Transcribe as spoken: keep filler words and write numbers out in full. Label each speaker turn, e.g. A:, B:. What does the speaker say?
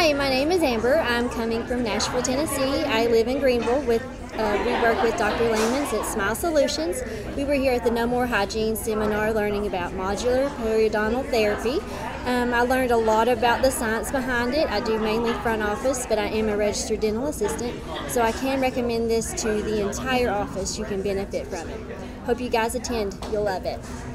A: Hi, my name is Amber. I'm coming from Nashville, Tennessee. I live in Greenville. With uh, we work with Doctor Lehman's at Smile Solutions. We were here at the No More Hygiene seminar learning about modular periodontal therapy. Um, I learned a lot about the science behind it. I do mainly front office, but I am a registered dental assistant, so I can recommend this to the entire office. You can benefit from it. Hope you guys attend. You'll love it.